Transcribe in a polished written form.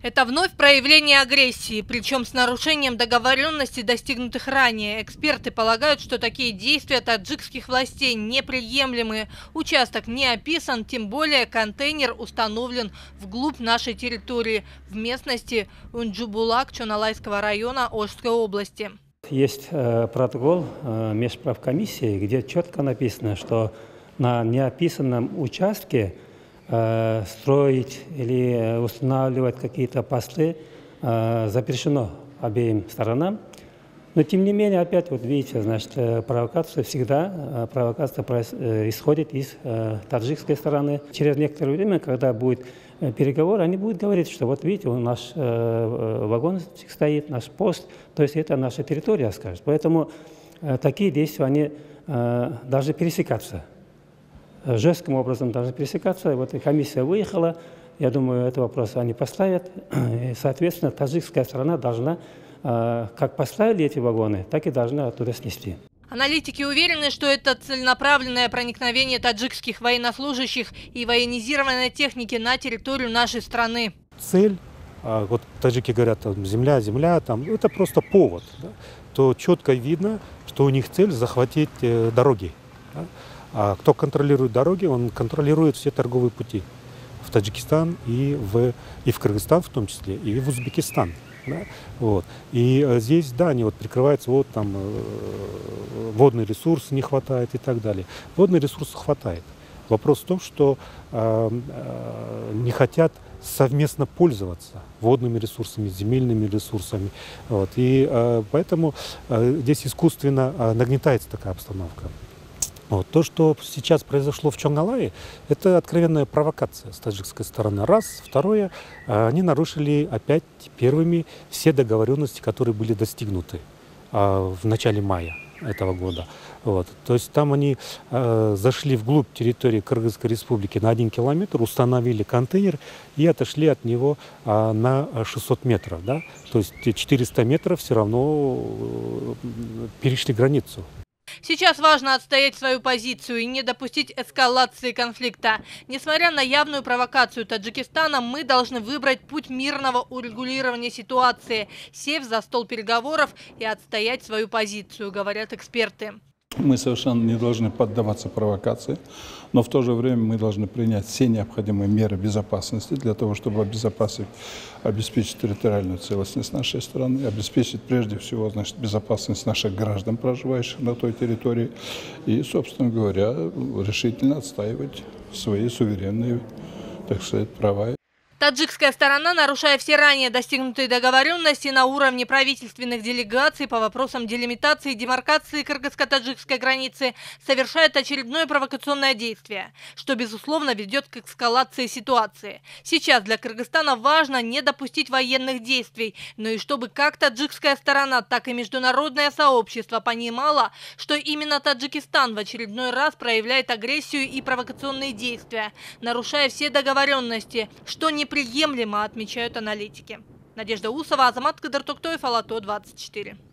Это вновь проявление агрессии, причем с нарушением договоренностей, достигнутых ранее. Эксперты полагают, что такие действия таджикских властей неприемлемы. Участок не описан, тем более контейнер установлен вглубь нашей территории, в местности Унджубулак Чоналайского района Ошской области. Есть протокол межправкомиссии, где четко написано, что на неописанном участке строить или устанавливать какие-то посты запрещено обеим сторонам. Но тем не менее, опять вот видите, значит, провокация исходит из таджикской стороны. Через некоторое время, когда будет переговор, они будут говорить, что вот видите, наш вагончик стоит, наш пост, то есть это наша территория, скажет. Поэтому такие действия, они должны пересекаться. Жестким образом должны пересекаться. Вот и комиссия выехала. Я думаю, этот вопрос они поставят. И, соответственно, таджикская сторона должна, как поставили эти вагоны, так и должна оттуда снести. Аналитики уверены, что это целенаправленное проникновение таджикских военнослужащих и военизированной техники на территорию нашей страны. Цель, вот таджики говорят, там, земля, там, это просто повод. Да? То четко видно, что у них цель захватить дороги. Да? А кто контролирует дороги, он контролирует все торговые пути в Таджикистан и в Кыргызстан в том числе, и в Узбекистан. Да? Вот. И здесь, да, они вот прикрываются, вот там водный ресурс не хватает и так далее. Водный ресурс хватает. Вопрос в том, что не хотят совместно пользоваться водными ресурсами, земельными ресурсами. Вот. И поэтому здесь искусственно нагнетается такая обстановка. Вот. То, что сейчас произошло в Чонгалае, это откровенная провокация с таджикской стороны. Раз. Второе, они нарушили опять первыми все договоренности, которые были достигнуты в начале мая этого года. Вот. То есть там они зашли вглубь территории Кыргызской республики на 1 километр, установили контейнер и отошли от него на 600 метров. Да? То есть 400 метров все равно перешли границу. Сейчас важно отстоять свою позицию и не допустить эскалации конфликта. Несмотря на явную провокацию Таджикистана, мы должны выбрать путь мирного урегулирования ситуации, сев за стол переговоров и отстоять свою позицию, говорят эксперты. Мы совершенно не должны поддаваться провокации, но в то же время мы должны принять все необходимые меры безопасности для того, чтобы обеспечить территориальную целостность нашей страны, обеспечить прежде всего, значит, безопасность наших граждан, проживающих на той территории, и, собственно говоря, решительно отстаивать свои суверенные, так сказать, права. Таджикская сторона, нарушая все ранее достигнутые договоренности на уровне правительственных делегаций по вопросам делимитации и демаркации кыргызско-таджикской границы, совершает очередное провокационное действие, что, безусловно, ведет к эскалации ситуации. Сейчас для Кыргызстана важно не допустить военных действий, но и чтобы как таджикская сторона, так и международное сообщество понимало, что именно Таджикистан в очередной раз проявляет агрессию и провокационные действия, нарушая все договоренности, что неприемлемо, отмечают аналитики. Надежда Усова, Азамат Кадыртоктоев, Ала-То 24.